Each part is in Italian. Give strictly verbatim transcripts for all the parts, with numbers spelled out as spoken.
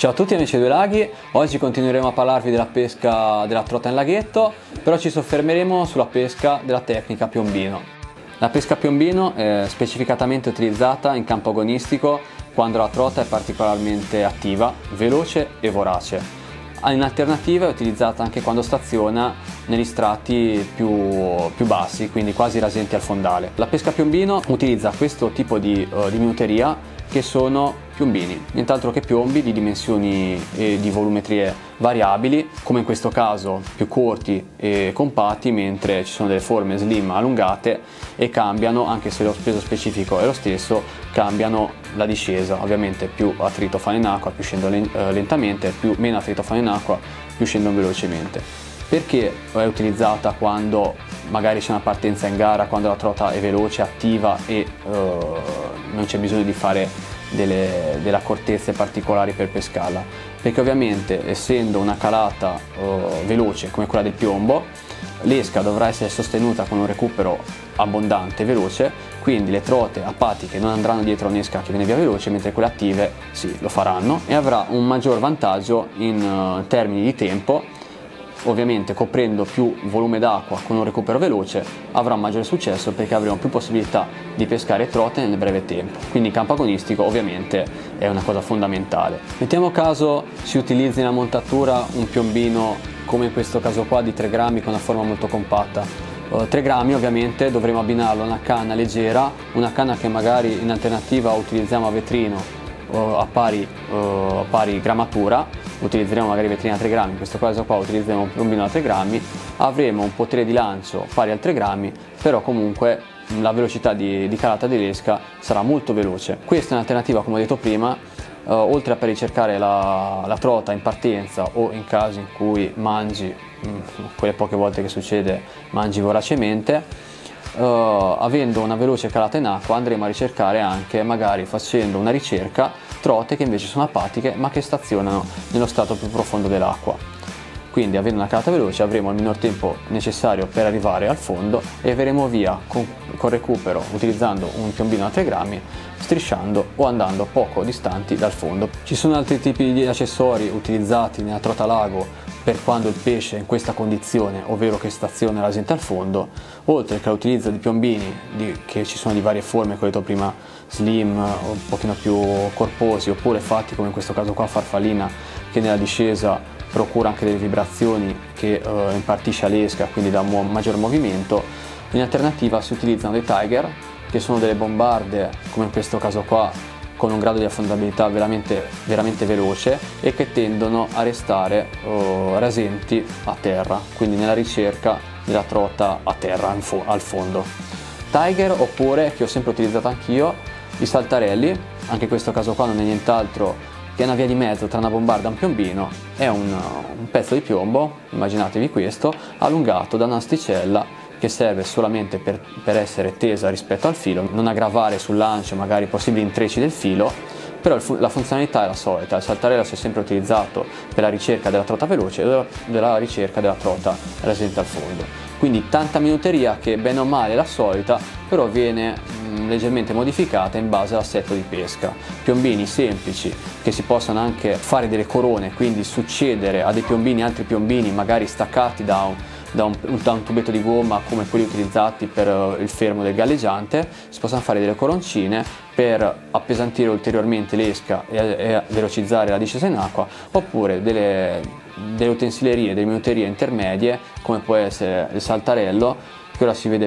Ciao a tutti amici dei Due Laghi, oggi continueremo a parlarvi della pesca della trota in laghetto, però ci soffermeremo sulla pesca della tecnica piombino. La pesca a piombino è specificatamente utilizzata in campo agonistico quando la trota è particolarmente attiva, veloce e vorace. In alternativa è utilizzata anche quando staziona negli strati più, più bassi, quindi quasi rasenti al fondale. La pesca a piombino utilizza questo tipo di, uh, di minuteria che sono piombini, nient'altro che piombi di dimensioni e di volumetrie variabili, come in questo caso più corti e compatti, mentre ci sono delle forme slim allungate e cambiano, anche se lo peso specifico è lo stesso, cambiano la discesa. Ovviamente più attrito fanno in acqua, più scendono lentamente, più meno attrito fanno in acqua, più scendono velocemente. Perché è utilizzata quando magari c'è una partenza in gara, quando la trota è veloce, attiva e uh, non c'è bisogno di fare delle, delle accortezze particolari per pescarla? Perché ovviamente, essendo una calata uh, veloce come quella del piombo, l'esca dovrà essere sostenuta con un recupero abbondante e veloce, quindi le trote apatiche non andranno dietro un'esca che viene via veloce, mentre quelle attive sì, lo faranno, e avrà un maggior vantaggio in uh, termini di tempo. Ovviamente, coprendo più volume d'acqua con un recupero veloce, avrà un maggiore successo perché avremo più possibilità di pescare trote nel breve tempo. Quindi in campo agonistico ovviamente è una cosa fondamentale. Mettiamo caso si utilizzi nella montatura un piombino come in questo caso qua di tre grammi con una forma molto compatta. Uh, tre grammi ovviamente dovremo abbinarlo a una canna leggera, una canna che magari in alternativa utilizziamo a vetrino uh, a, pari, uh, a pari grammatura. Utilizzeremo magari vetrina a tre grammi, in questo caso qua utilizzeremo un piombino a tre grammi, avremo un potere di lancio pari a tre grammi, però comunque la velocità di, di calata dell'esca sarà molto veloce. Questa è un'alternativa, come ho detto prima, eh, oltre a per ricercare la, la trota in partenza o in casi in cui mangi, mh, quelle poche volte che succede, mangi voracemente. Uh, avendo una veloce calata in acqua andremo a ricercare anche, magari facendo una ricerca, trote che invece sono apatiche ma che stazionano nello strato più profondo dell'acqua. Quindi, avendo una calata veloce, avremo il minor tempo necessario per arrivare al fondo e verremo via con, con recupero utilizzando un piombino a tre grammi, strisciando o andando poco distanti dal fondo. Ci sono altri tipi di accessori utilizzati nella trota lago per quando il pesce è in questa condizione, ovvero che staziona rasente al fondo, oltre che all'utilizzo di piombini di, che ci sono di varie forme, come ho detto prima, slim, un pochino più corposi, oppure fatti come in questo caso qua farfallina, che nella discesa procura anche delle vibrazioni che eh, impartisce all'esca, quindi dà un maggior movimento. In alternativa si utilizzano dei Tiger, che sono delle bombarde, come in questo caso qua, con un grado di affondabilità veramente, veramente veloce e che tendono a restare uh, rasenti a terra, quindi nella ricerca della trota a terra, fo al fondo. Tiger, oppure, che ho sempre utilizzato anch'io, i saltarelli. Anche in questo caso qua non è nient'altro che una via di mezzo tra una bombarda e un piombino. È un, un pezzo di piombo, immaginatevi questo, allungato da un'asticella che serve solamente per, per essere tesa rispetto al filo, non aggravare sul lancio magari possibili intrecci del filo, però il, la funzionalità è la solita. Il saltarello si è sempre utilizzato per la ricerca della trota veloce e della, della ricerca della trota rasente al fondo. Quindi tanta minuteria che bene o male è la solita, però viene mh, leggermente modificata in base all'assetto di pesca. Piombini semplici che si possono anche fare delle corone, quindi succedere a dei piombini altri piombini magari staccati da un Da un, da un tubetto di gomma come quelli utilizzati per uh, il fermo del galleggiante. Si possono fare delle coroncine per appesantire ulteriormente l'esca e, e velocizzare la discesa in acqua, oppure delle, delle utensilerie, delle minuterie intermedie come può essere il saltarello, che ora si vede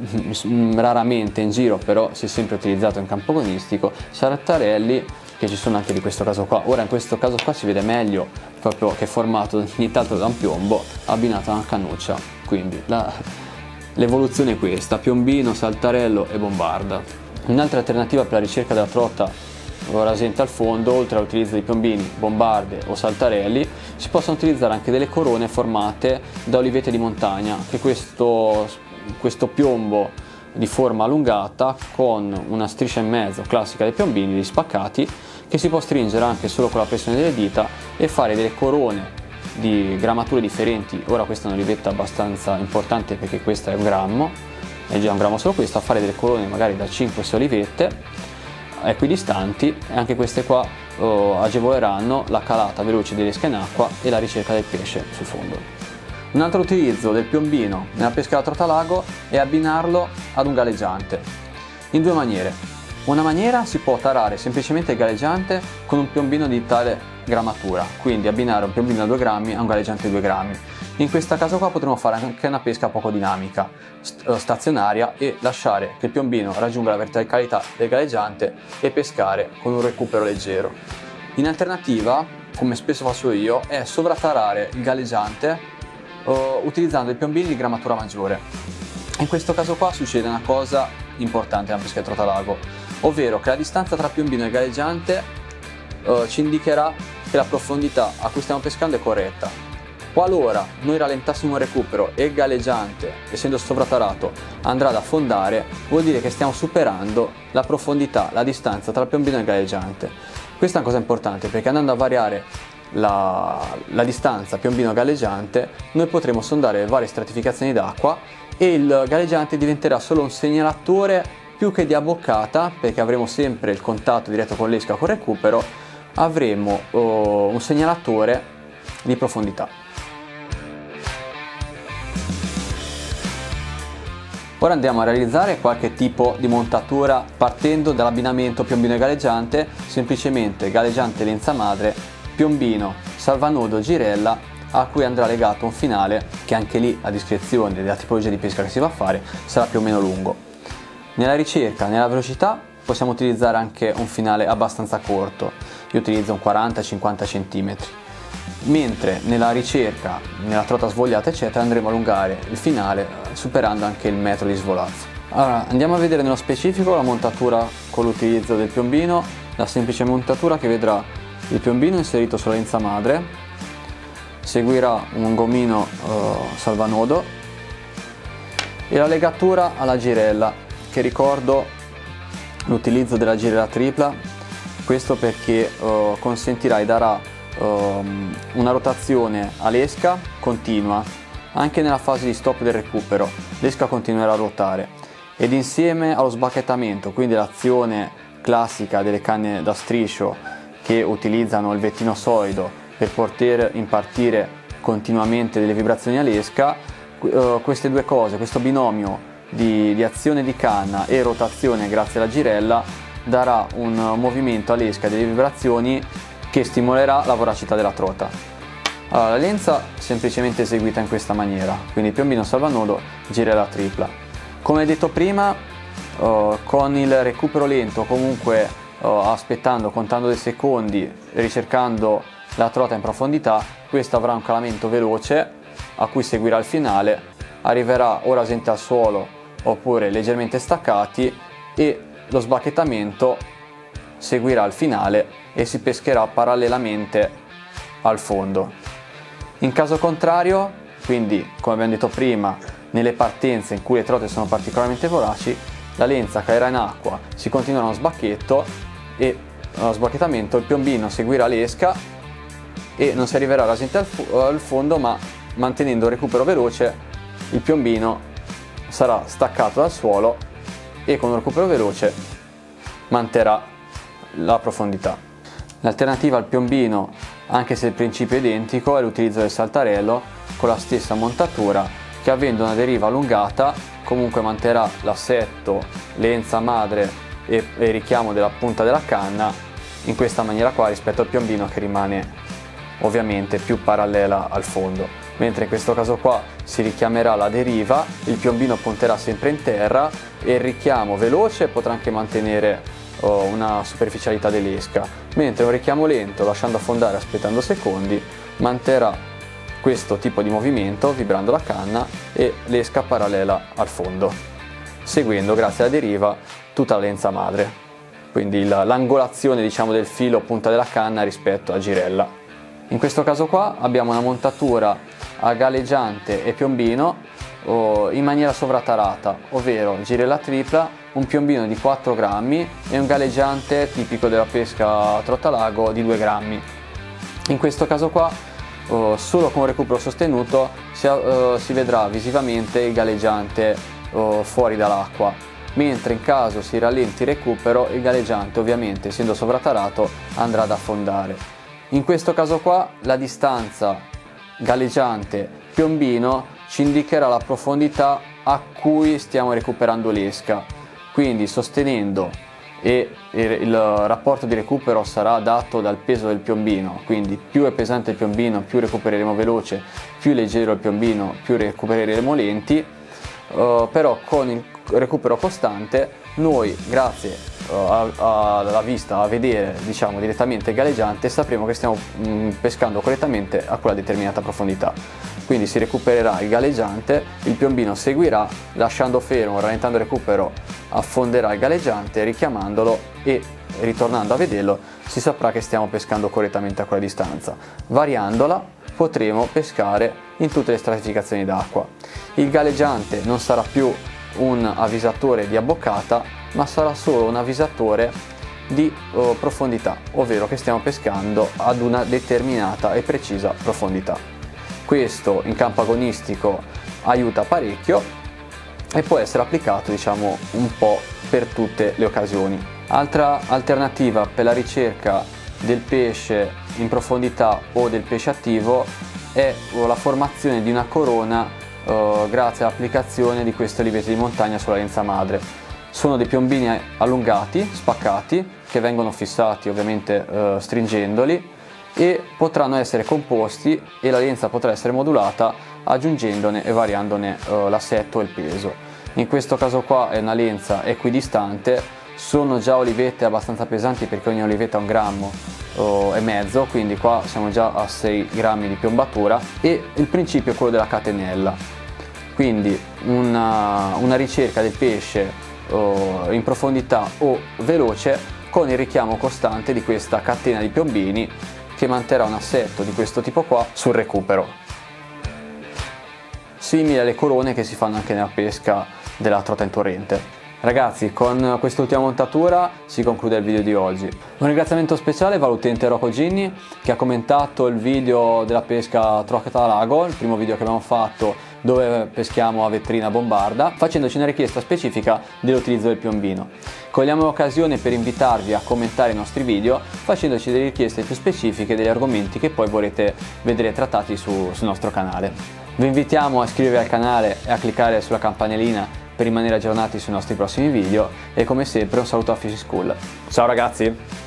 raramente in giro, però si è sempre utilizzato in campo agonistico. Saltarelli che ci sono anche di questo caso qua. Ora in questo caso qua si vede meglio proprio che è formato nient'altro da un piombo abbinato a una cannuccia, quindi l'evoluzione è questa: piombino, saltarello e bombarda. Un'altra alternativa per la ricerca della trota rasente al fondo, oltre all'utilizzo di piombini, bombarde o saltarelli, si possono utilizzare anche delle corone formate da olivete di montagna, che questo, questo piombo di forma allungata con una striscia in mezzo classica dei piombini, degli spaccati, che si può stringere anche solo con la pressione delle dita e fare delle corone di grammature differenti. Ora questa è un'olivetta abbastanza importante perché questa è un grammo, è già un grammo solo questo, a fare delle corone magari da cinque sei olivette equidistanti, e anche queste qua oh, agevoleranno la calata veloce dell'esca in acqua e la ricerca del pesce sul fondo. Un altro utilizzo del piombino nella pesca da trota lago è abbinarlo ad un galleggiante, in due maniere. Una maniera si può tarare semplicemente il galleggiante con un piombino di tale grammatura, quindi abbinare un piombino da due grammi a un galleggiante di due grammi. In questo caso qua potremo fare anche una pesca poco dinamica, stazionaria, e lasciare che il piombino raggiunga la verticalità del galleggiante e pescare con un recupero leggero. In alternativa, come spesso faccio io, è sovratarare il galleggiante uh, utilizzando i piombini di grammatura maggiore. In questo caso qua succede una cosa importante nella pesca di trota lago, ovvero che la distanza tra piombino e galleggiante uh, ci indicherà che la profondità a cui stiamo pescando è corretta. Qualora noi rallentassimo il recupero e il galleggiante, essendo sovratarato, andrà ad affondare, vuol dire che stiamo superando la profondità, la distanza tra il piombino e il galleggiante. Questa è una cosa importante, perché andando a variare la, la distanza piombino-galleggiante, noi potremo sondare varie stratificazioni d'acqua e il galleggiante diventerà solo un segnalatore più che di abboccata, perché avremo sempre il contatto diretto con l'esca col recupero, avremo oh, un segnalatore di profondità. Ora andiamo a realizzare qualche tipo di montatura partendo dall'abbinamento piombino e galleggiante, semplicemente galleggiante lenza madre, piombino, salvanodo, girella, a cui andrà legato un finale che anche lì, a discrezione della tipologia di pesca che si va a fare, sarà più o meno lungo. Nella ricerca, nella velocità, possiamo utilizzare anche un finale abbastanza corto, io utilizzo un quaranta cinquanta centimetri. Mentre nella ricerca, nella trota svogliata eccetera, andremo a allungare il finale superando anche il metro di svolazzo. Allora andiamo a vedere nello specifico la montatura con l'utilizzo del piombino, la semplice montatura che vedrà il piombino inserito sulla lenza madre, seguirà un gomino eh, salvanodo e la legatura alla girella, che ricordo l'utilizzo della girella tripla, questo perché eh, consentirà e darà Um, una rotazione all'esca continua anche nella fase di stop del recupero. L'esca continuerà a ruotare ed insieme allo sbacchettamento, quindi l'azione classica delle canne da striscio che utilizzano il vettino solido per poter impartire continuamente delle vibrazioni all'esca, uh, queste due cose, questo binomio di, di azione di canna e rotazione grazie alla girella darà un movimento all'esca delle vibrazioni che stimolerà la voracità della trota. Allora, la lenza semplicemente eseguita in questa maniera, quindi piombino salvanodo, girella tripla. Come detto prima, uh, con il recupero lento, comunque uh, aspettando, contando dei secondi, ricercando la trota in profondità, questa avrà un calamento veloce a cui seguirà il finale, arriverà o rasente al suolo oppure leggermente staccati e lo sbacchettamento seguirà il finale e si pescherà parallelamente al fondo. In caso contrario, quindi come abbiamo detto prima, nelle partenze in cui le trote sono particolarmente voraci, la lenza calerà in acqua, si continuerà uno sbacchetto e allo sbacchettamento il piombino seguirà l'esca e non si arriverà rasente al, al fondo, ma mantenendo il recupero veloce il piombino sarà staccato dal suolo e con un recupero veloce manterrà la profondità. L'alternativa al piombino, anche se il principio è identico, è l'utilizzo del saltarello con la stessa montatura che, avendo una deriva allungata, comunque manterrà l'assetto lenza madre e, e richiamo della punta della canna in questa maniera qua rispetto al piombino, che rimane ovviamente più parallela al fondo, mentre in questo caso qua si richiamerà la deriva, il piombino punterà sempre in terra e il richiamo veloce potrà anche mantenere una superficialità dell'esca, mentre un richiamo lento, lasciando affondare aspettando secondi, manterrà questo tipo di movimento vibrando la canna e l'esca parallela al fondo, seguendo grazie alla deriva tutta la lenza madre, quindi l'angolazione diciamo del filo punta della canna rispetto a girella. In questo caso qua abbiamo una montatura a galleggiante e piombino o in maniera sovratarata, ovvero girella tripla, un piombino di quattro grammi e un galleggiante tipico della pesca a trota lago di due grammi. In questo caso qua, oh, solo con recupero sostenuto si, oh, si vedrà visivamente il galleggiante oh, fuori dall'acqua. mentre in caso si rallenti il recupero il galleggiante, ovviamente essendo sovrattarato, andrà ad affondare. In questo caso qua la distanza galleggiante piombino ci indicherà la profondità a cui stiamo recuperando l'esca, quindi sostenendo, e il rapporto di recupero sarà dato dal peso del piombino, quindi più è pesante il piombino più recupereremo veloce, più leggero il piombino più recupereremo lenti, uh, però con il recupero costante noi, grazie uh, alla vista, a vedere diciamo direttamente il galleggiante, sapremo che stiamo mh, pescando correttamente a quella determinata profondità. Quindi si recupererà il galleggiante, il piombino seguirà, lasciando fermo, rallentando il recupero, affonderà il galleggiante, richiamandolo e ritornando a vederlo si saprà che stiamo pescando correttamente a quella distanza. Variandola potremo pescare in tutte le stratificazioni d'acqua. Il galleggiante non sarà più un avvisatore di abboccata, ma sarà solo un avvisatore di uh, profondità, ovvero che stiamo pescando ad una determinata e precisa profondità. Questo in campo agonistico aiuta parecchio e può essere applicato diciamo un po' per tutte le occasioni. Altra alternativa per la ricerca del pesce in profondità o del pesce attivo è la formazione di una corona eh, grazie all'applicazione di queste olivette di montagna sulla lenza madre. Sono dei piombini allungati, spaccati, che vengono fissati ovviamente eh, stringendoli, e potranno essere composti e la lenza potrà essere modulata aggiungendone e variandone eh, l'assetto e il peso. In questo caso qua è una lenza equidistante, sono già olivette abbastanza pesanti perché ogni olivetta ha un grammo eh, e mezzo, quindi qua siamo già a sei grammi di piombatura, e il principio è quello della catenella, quindi una, una ricerca del pesce eh, in profondità o veloce con il richiamo costante di questa catena di piombini che manterrà un assetto di questo tipo qua sul recupero, simile alle corone che si fanno anche nella pesca della trota in torrente. Ragazzi, con quest'ultima montatura si conclude il video di oggi. Un ringraziamento speciale va all'utente Rocco Ginni che ha commentato il video della pesca trota a lago, il primo video che abbiamo fatto dove peschiamo a vetrina bombarda, facendoci una richiesta specifica dell'utilizzo del piombino. Cogliamo l'occasione per invitarvi a commentare i nostri video facendoci delle richieste più specifiche degli argomenti che poi vorrete vedere trattati su, sul nostro canale. Vi invitiamo a iscrivervi al canale e a cliccare sulla campanellina per rimanere aggiornati sui nostri prossimi video e come sempre un saluto a Fishing School. Ciao ragazzi!